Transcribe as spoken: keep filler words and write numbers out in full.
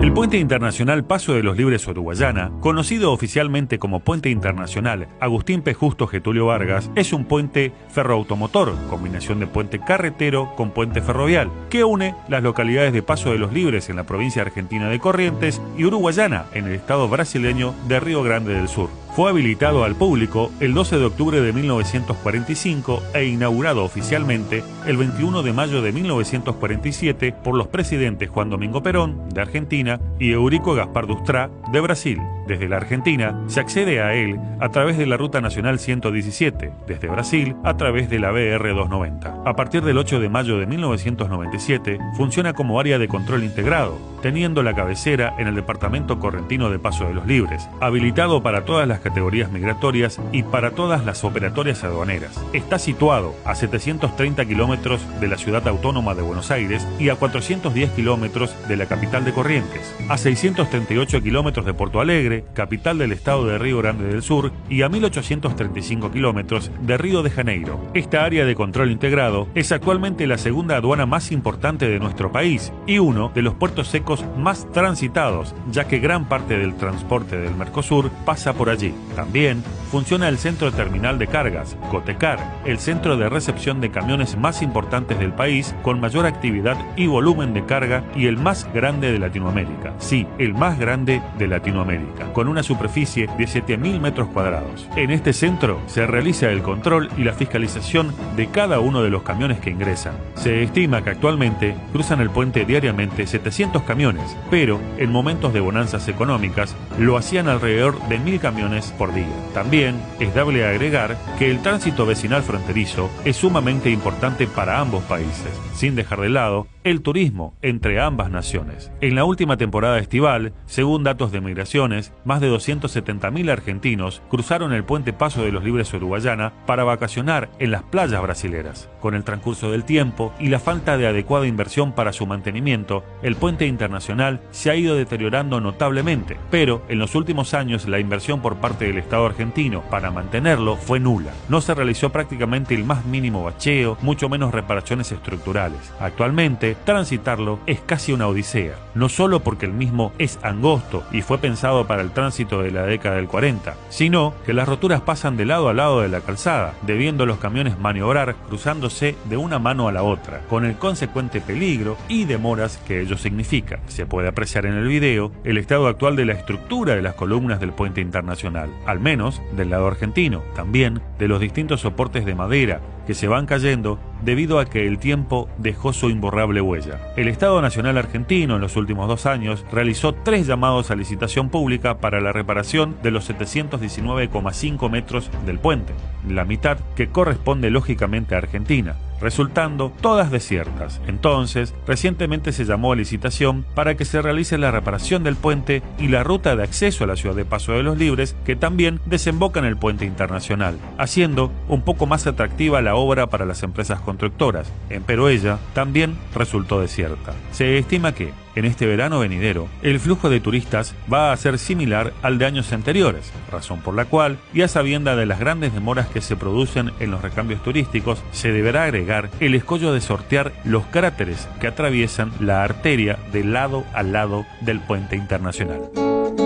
El Puente Internacional Paso de los Libres Uruguayana, conocido oficialmente como Puente Internacional Agustín P. Justo Getulio Vargas, es un puente ferroautomotor, combinación de puente carretero con puente ferrovial, que une las localidades de Paso de los Libres en la provincia argentina de Corrientes y Uruguayana en el estado brasileño de Río Grande del Sur. Fue habilitado al público el doce de octubre de mil novecientos cuarenta y cinco e inaugurado oficialmente el veintiuno de mayo de mil novecientos cuarenta y siete por los presidentes Juan Domingo Perón, de Argentina, y Eurico Gaspar Dustrá, de Brasil. Desde la Argentina se accede a él a través de la Ruta Nacional ciento diecisiete, desde Brasil a través de la B R doscientos noventa. A partir del ocho de mayo de mil novecientos noventa y siete funciona como área de control integrado, teniendo la cabecera en el departamento correntino de Paso de los Libres, habilitado para todas las categorías migratorias y para todas las operatorias aduaneras. Está situado a setecientos treinta kilómetros de la ciudad autónoma de Buenos Aires y a cuatrocientos diez kilómetros de la capital de Corrientes, a seiscientos treinta y ocho kilómetros de Porto Alegre, capital del estado de Río Grande del Sur, y a mil ochocientos treinta y cinco kilómetros de Río de Janeiro. Esta área de control integrado es actualmente la segunda aduana más importante de nuestro país y uno de los puertos secos más transitados, ya que gran parte del transporte del Mercosur pasa por allí. También funciona el centro terminal de cargas, Cotecar, el centro de recepción de camiones más importantes del país, con mayor actividad y volumen de carga y el más grande de Latinoamérica. Sí, el más grande de Latinoamérica, con una superficie de siete mil metros cuadrados. En este centro se realiza el control y la fiscalización de cada uno de los camiones que ingresan. Se estima que actualmente cruzan el puente diariamente setecientos camiones, pero en momentos de bonanzas económicas lo hacían alrededor de mil camiones por día. También es dable agregar que el tránsito vecinal fronterizo es sumamente importante para ambos países, sin dejar de lado el turismo entre ambas naciones. En la última temporada estival, según datos de migraciones, más de doscientos setenta mil argentinos cruzaron el puente Paso de los Libres Uruguayana para vacacionar en las playas brasileras. Con el transcurso del tiempo y la falta de adecuada inversión para su mantenimiento, el puente internacional se ha ido deteriorando notablemente, pero en los últimos años la inversión por parte del Estado argentino para mantenerlo fue nula. No se realizó prácticamente el más mínimo bacheo, mucho menos reparaciones estructurales. Actualmente, transitarlo es casi una odisea, no solo porque el mismo es angosto y fue pensado para el tránsito de la década del cuarenta, sino que las roturas pasan de lado a lado de la calzada, debiendo los camiones maniobrar cruzándose de una mano a la otra, con el consecuente peligro y demoras que ello significa. Se puede apreciar en el video el estado actual de la estructura de las columnas del puente internacional, al menos del lado argentino, también de los distintos soportes de madera que se van cayendo debido a que el tiempo dejó su imborrable huella. El Estado Nacional Argentino en los últimos dos años realizó tres llamados a licitación pública para la reparación de los setecientos diecinueve coma cinco metros del puente, la mitad que corresponde lógicamente a Argentina, resultando todas desiertas. Entonces, recientemente se llamó a licitación para que se realice la reparación del puente y la ruta de acceso a la ciudad de Paso de los Libres, que también desemboca en el puente internacional, haciendo un poco más atractiva la obra para las empresas constructoras, pero ella también resultó desierta. Se estima que, en este verano venidero, el flujo de turistas va a ser similar al de años anteriores, razón por la cual, y a sabienda de las grandes demoras que se producen en los recambios turísticos, se deberá agregar el escollo de sortear los cráteres que atraviesan la arteria de lado a lado del puente internacional.